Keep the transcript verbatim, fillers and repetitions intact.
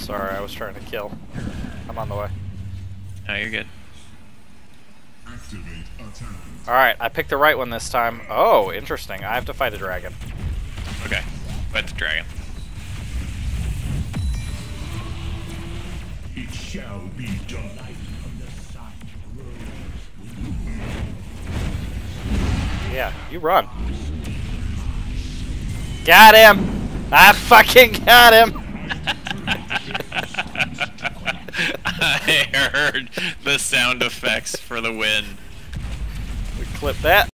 Sorry, I was trying to kill. I'm on the way. No, you're good. Alright, I picked the right one this time. Oh, interesting. I have to fight a dragon. Okay, fight the dragon. It shall be done. Yeah, you run. Got him! I fucking got him! I heard the sound effects for the win. We clip that.